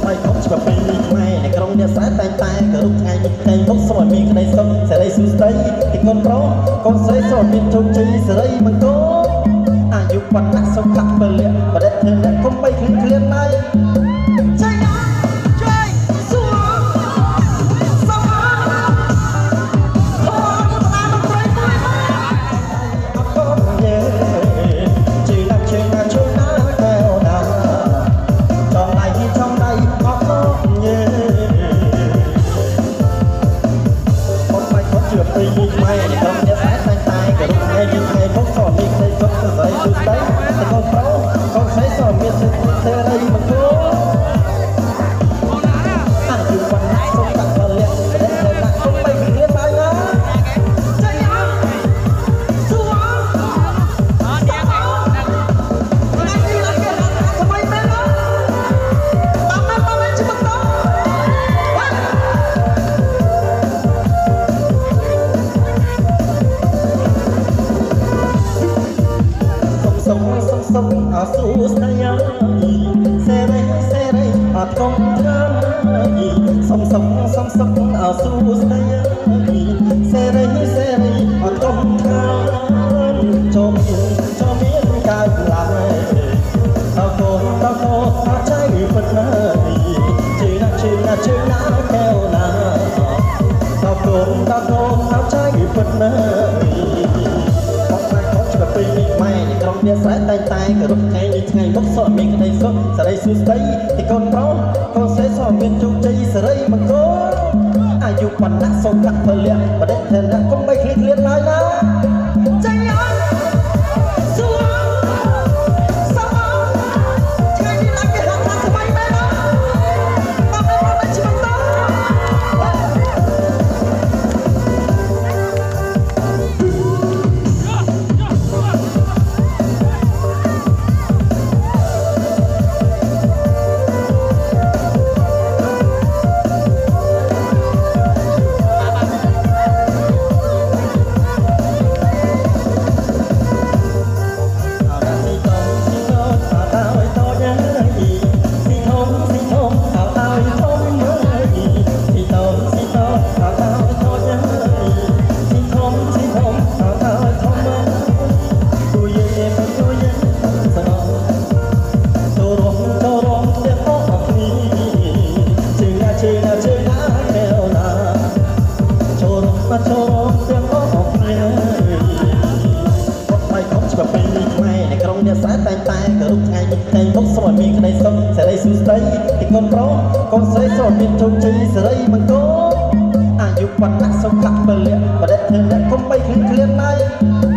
ថ្លៃខំច្បាប់ពីខ្មែរในក្រុងអ្នកសែតែងតែគោរពថ្ងៃនេះថ្ងៃមុខសូមឲ្យមានក្តីសុខសេរីសុស្ដីទីកូនប្រុសកូនស្រីសូមមានជោគជ័យសេរីមង្គលអាយុវណ្ណៈសុខៈពលៈបរិទ្ធិអ្នកគុំបីឃ្លៀនឃ្លានណៃសុំអសួស្ដីសេរីសេរីអត់កុំធ្វើសុំអសួស្ដីសេរីសេរីអត់កុំធ្វើចូលមានកើតឡើងតកូនថាใจពិតណាស់ជឿណាកែវណាតកូនថាใจពិតណាស់ពីម៉ែនៃក្រុមអ្នកស្រែតែងតែគោរពថ្ងៃនេះថ្ងៃមុខសូមមានក្តីសុខសេរីសុស្ដីទីកូនប្រុសកូនស្រីសូមមានជោគជ័យសេរីមង្គលអាយុវណ្ណៈសុខៈពលៈបរិទ្ធិអ្នកគុំបីឃ្លៀនឃ្លានឡើយណាចាញ់អើសួរថ្ងៃនេះឡើងគេហៅថាថ្មីមែនណាបងប្អូនជីវិតតតែងតែគោរពថ្ងៃនេះថ្ងៃមុខសូមឲ្យមានក្តីសុខសេរីសុស្ដីទីកូនប្រុសកូនស្រីសូមមានជោគជ័យសេរីមង្គលអាយុវណ្ណៈសុខៈពលៈបរិទ្ធិអ្នកគុំបីឃ្លៀនឃ្លានឡើយ